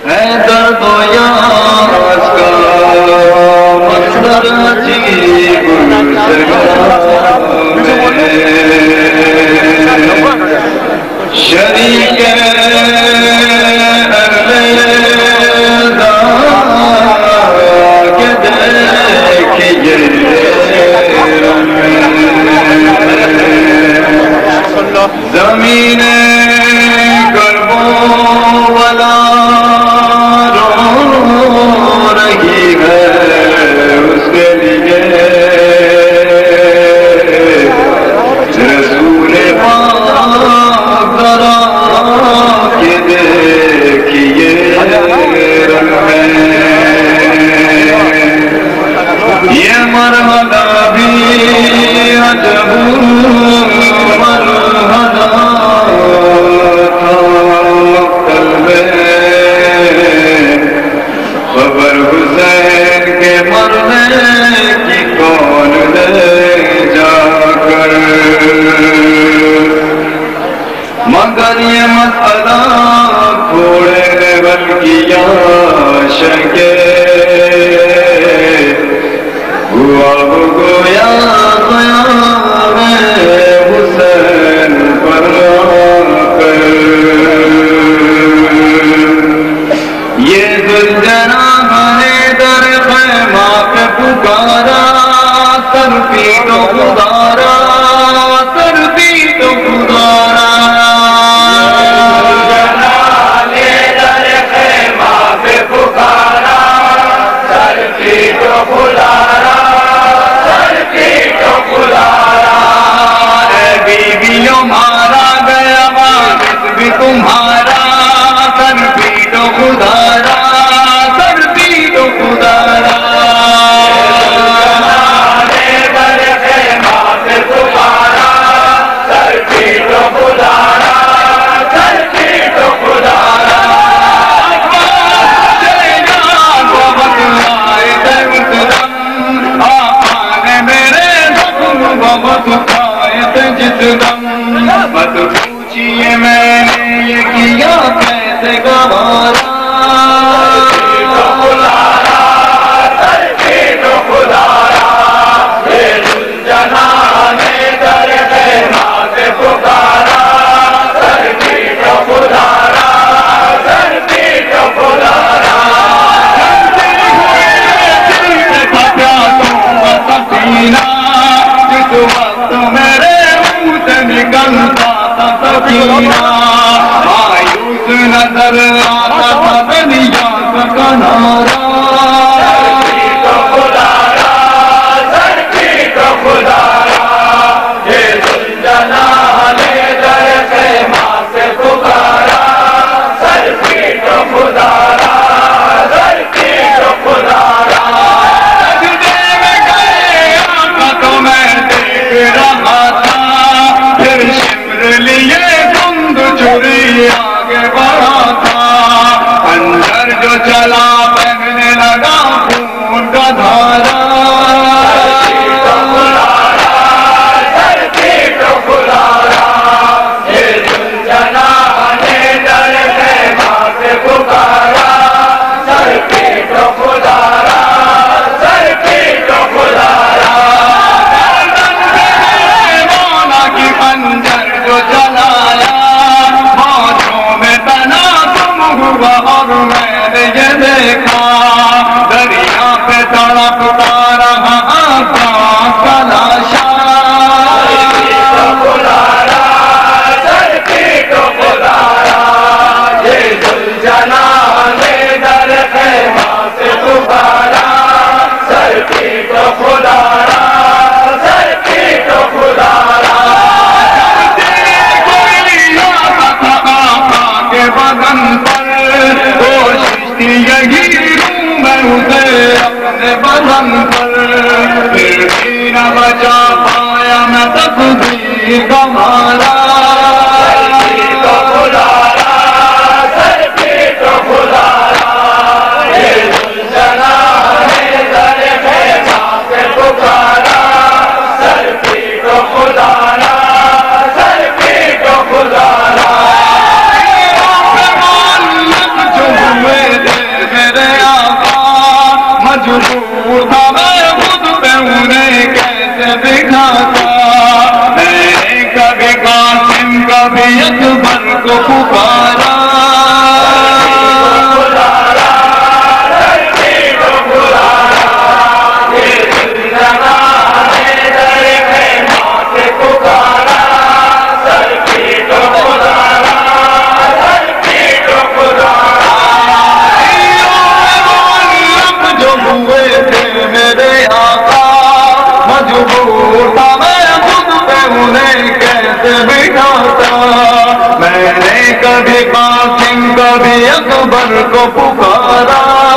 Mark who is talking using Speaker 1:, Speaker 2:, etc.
Speaker 1: ہے درد و یاس کا منظر عجیب شریک زمین کربو والا رو رہی ہے اس کے لیے رسول پاک ذرا کے دیکھیے رنگ میں یہ مرحلہ بھی عجب خبر حسین کے مرنے کی کون لے جا کر مگر یہ مسئلہ تھوڑے بلکہ شکے ہوا گویا قیام حسین پر یہ ذوالجناح نے در خیمہ پہ پکارا سر پیٹ و گزارا سر پیٹ و گزارا ذوالجناح نے در خیمہ پہ پکارا سر پیٹ و گزارا سر پیٹ و گزارا اے بیویوں مارا گیا والد بھی تمہارا سر پیٹ و گزارا سر پیٹ و گزارا در خیمہ پہ پکارا سر پیٹ و گزارا سر پیٹ و گزارا چلے جان کو بتلائے دم آقا نے میرے زخم کو بتلائے جس دم مت پوچھئے میں نے یہ کیا کیسے گوارا جس وقت میرے منہ سے نکلتا تھا سکینہ مایوس نظر آتا تھا دنیا کا کنارا آگے بڑھا تھا اندر جو چلا بہنے لگا خون کا دھارا اور میں نے یہ دیکھا دریا پہ تڑپتا رہا آقا کا لاشا سر پیٹ و گزارا یہ ذوالجناح نے در خیمہ سے پکارا سر پیٹ و گزارا سر پیٹ و گزارا آقا کے بدن پر یہی ہوں میں اسے اپنے بدن پر پھر بھی نہ بچا پایا میں تقدیر کا مارا سر پیٹ و گزارا یہ ذوالجناح نے در خیمہ سے پکارا سر پیٹ و گزارا سر پیٹ و گزارا اکبر کو پکارا، میرے آقا مجبور تھا میں خود پہ انہیں کیسے بٹھاتا، میں نے کبھی قاسم کبھی اکبر کو پکارا،